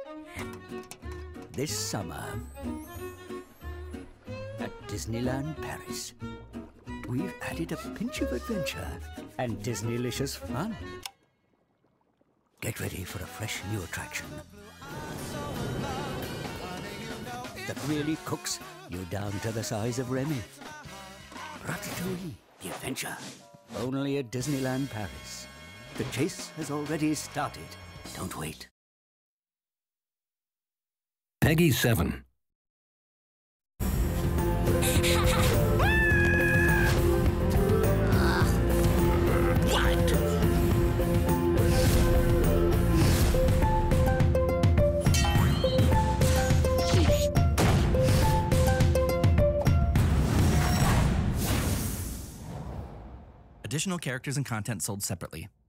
This summer at Disneyland Paris, we've added a pinch of adventure and Disneylicious fun. Get ready for a fresh new attraction that really cooks you down to the size of Remy. Ratatouille, the adventure, only at Disneyland Paris. The chase has already started. Don't wait. Peggy 7. Additional characters and content sold separately.